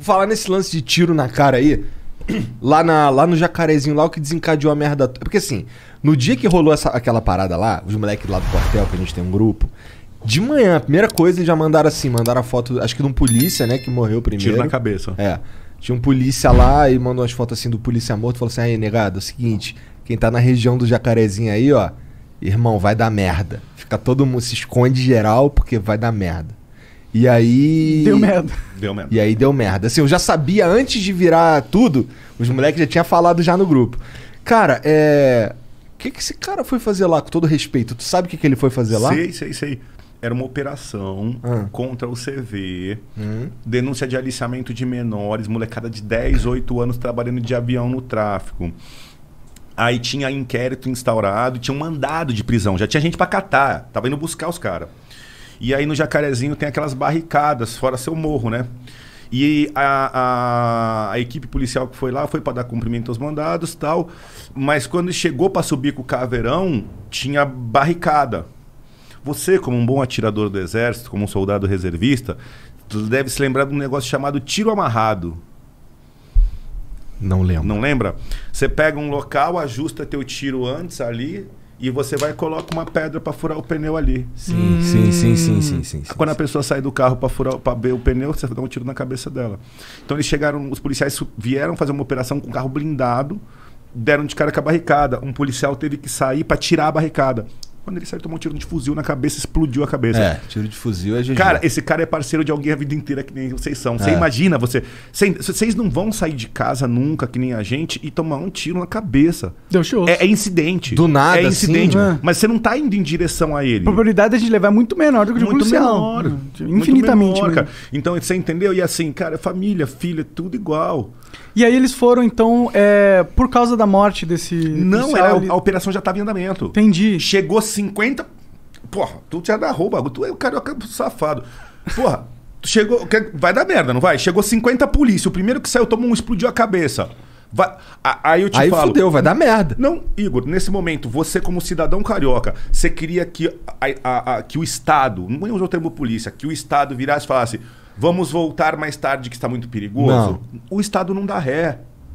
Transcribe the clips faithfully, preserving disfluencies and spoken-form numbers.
falar nesse lance de tiro na cara aí, lá, na, lá no Jacarezinho, lá o que desencadeou a merda. Porque assim, no dia que rolou essa, aquela parada lá, os moleques lá do quartel, que a gente tem um grupo, de manhã, a primeira coisa, eles já mandaram assim, mandaram a foto, acho que de um polícia, né, que morreu primeiro. Tiro na cabeça. É. Tinha um polícia lá e mandou umas fotos assim do polícia morto, falou assim, aí, negado, é o seguinte, quem tá na região do Jacarezinho aí, ó, irmão, vai dar merda. Fica todo mundo, se esconde geral, porque vai dar merda. E aí... Deu merda. Deu merda. E aí deu merda. Assim, eu já sabia, antes de virar tudo, os moleques já tinham falado já no grupo. Cara, é... O que que esse cara foi fazer lá, com todo respeito? Tu sabe o que que ele foi fazer lá? Sei, sei, sei. Era uma operação Ah. contra o C V, Hum. denúncia de aliciamento de menores, molecada de dez, oito anos trabalhando de avião no tráfico. Aí tinha inquérito instaurado, tinha um mandado de prisão, já tinha gente pra catar, tava indo buscar os caras. E aí no Jacarezinho tem aquelas barricadas, fora seu morro, né? E a, a, a equipe policial que foi lá foi para dar cumprimento aos mandados e tal, mas quando chegou para subir com o caveirão, tinha barricada. Você, como um bom atirador do exército, como um soldado reservista, tu deve se lembrar de um negócio chamado tiro amarrado. Não lembro. Não lembra? Você pega um local, ajusta teu tiro antes ali e você vai e coloca uma pedra para furar o pneu ali. Sim, hum. sim, sim, sim, sim, sim, sim. Quando a pessoa sai do carro para furar, para ver o pneu, você dá um tiro na cabeça dela. Então eles chegaram, os policiais vieram fazer uma operação com um carro blindado, deram de cara com a barricada. Um policial teve que sair para tirar a barricada. Quando ele saiu, tomou um tiro de fuzil na cabeça, explodiu a cabeça. É, tiro de fuzil é G G. Cara, esse cara é parceiro de alguém a vida inteira, que nem vocês são. Você É. imagina, você... Vocês não vão sair de casa nunca, que nem a gente, e tomar um tiro na cabeça. Deu show. É, é incidente. Do nada, É incidente. assim, né? Mas você não tá indo em direção a ele. A probabilidade de levar é muito menor do que de um Muito policial. menor. Infinitamente. Muito menor, cara. mesmo. Então, você entendeu? E assim, cara, família, filha, tudo igual. E aí eles foram, então, é, por causa da morte desse Não, policial, era, ele- a operação já estava em andamento. Entendi. Chegou cinquenta... Porra, tu já agarrou o bagulho. Tu é o carioca safado. Porra, tu chegou... quer- Vai dar merda, não vai? Chegou cinquenta polícia. O primeiro que saiu tomou um, explodiu a cabeça. Vai... a- Aí eu te Aí falo... fudeu, vai dar merda. Não, Igor, nesse momento, você como cidadão carioca, você queria que, a, a- a- que o Estado, não vou usar o termo polícia, que o Estado virasse e falasse, vamos voltar mais tarde que está muito perigoso? Não. O Estado não dá ré.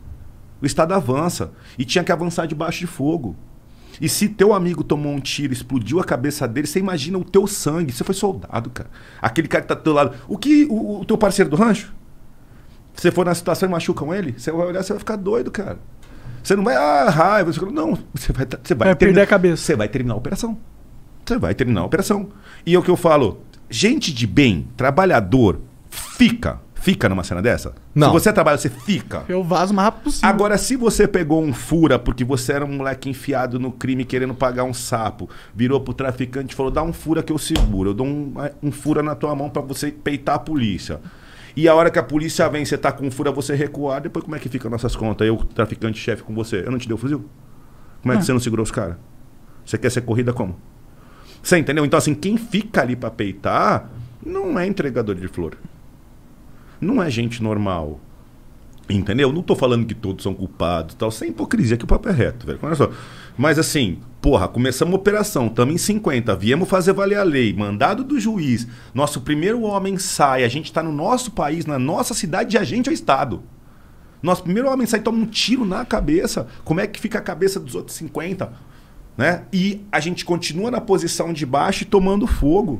O Estado avança. E tinha que avançar debaixo de fogo. E se teu amigo tomou um tiro, explodiu a cabeça dele, você imagina o teu sangue. Você foi soldado, cara. Aquele cara que tá do teu lado. O que o, o teu parceiro do rancho? Você for na situação e machucam ele, você vai olhar, você vai ficar doido, cara. Você não vai, ah, raiva. Você... Não, você vai, você vai, Vai perder terminar- a cabeça. Você vai terminar a operação. Você vai terminar a operação. E é o que eu falo, gente de bem, trabalhador, fica. Fica numa cena dessa? Não. Se você trabalha, você fica. Eu vazo o mais rápido possível. Agora, se você pegou um fura porque você era um moleque enfiado no crime querendo pagar um sapo, virou pro traficante e falou, dá um fura que eu seguro, eu dou um, um fura na tua mão pra você peitar a polícia. E a hora que a polícia vem, você tá com um fura, você recuar, depois como é que fica nossas contas? Eu, traficante-chefe com você, eu não te dei o fuzil? Como é que Ah. você não segurou os caras? Você quer ser corrida como? Você entendeu? Então, assim, quem fica ali pra peitar não é entregador de flor. Não é gente normal. Entendeu? Não tô falando que todos são culpados e tal. Sem hipocrisia, que o papo é reto, velho. Olha só. Mas assim, porra, começamos a operação, estamos em cinquenta, viemos fazer valer a lei, mandado do juiz, nosso primeiro homem sai, a gente tá no nosso país, na nossa cidade, e a gente é o Estado. Nosso primeiro homem sai e toma um tiro na cabeça. Como é que fica a cabeça dos outros cinquenta? Né? E a gente continua na posição de baixo e tomando fogo.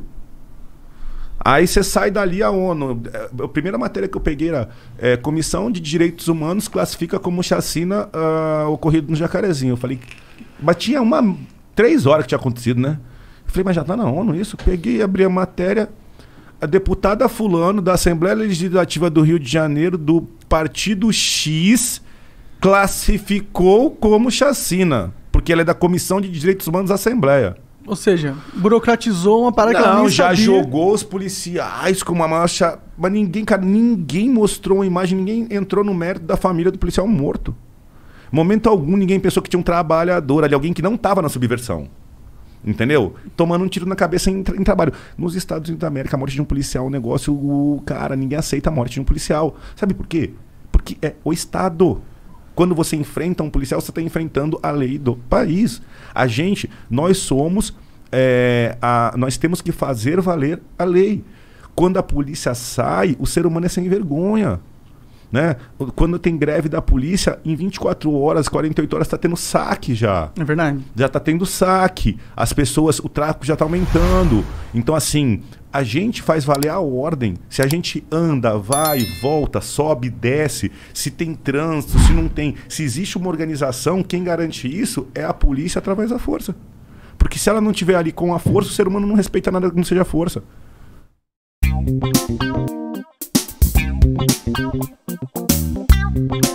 Aí você sai dali, a ONU. A primeira matéria que eu peguei era é, Comissão de Direitos Humanos classifica como chacina uh, ocorrido no Jacarezinho. Eu falei, mas tinha uma. Três horas que tinha acontecido, né? Eu falei, mas já tá na ONU isso? Peguei, abri a matéria. A deputada Fulano, da Assembleia Legislativa do Rio de Janeiro, do Partido X, classificou como chacina. Porque ela é da Comissão de Direitos Humanos da Assembleia. Ou seja, burocratizou uma parada que ela Não, nem já sabia. jogou os policiais com uma marcha. Mas ninguém, cara, ninguém mostrou uma imagem, ninguém entrou no mérito da família do policial morto. Momento algum, ninguém pensou que tinha um trabalhador ali, alguém que não estava na subversão. Entendeu? Tomando um tiro na cabeça em, tra- em trabalho. Nos Estados Unidos da América, a morte de um policial é um negócio. O cara, ninguém aceita a morte de um policial. Sabe por quê? Porque é o Estado. Quando você enfrenta um policial, você está enfrentando a lei do país. A gente, nós somos, é, a, nós temos que fazer valer a lei. Quando a polícia sai, o ser humano é sem vergonha. Né? Quando tem greve da polícia, em vinte e quatro horas, quarenta e oito horas, está tendo saque já. É verdade. Já está tendo saque. As pessoas, o tráfico já está aumentando. Então, assim, a gente faz valer a ordem. Se a gente anda, vai, volta, sobe, desce, se tem trânsito, se não tem. Se existe uma organização, quem garante isso é a polícia através da força. Porque se ela não estiver ali com a força, o ser humano não respeita nada que não seja força. Thank you.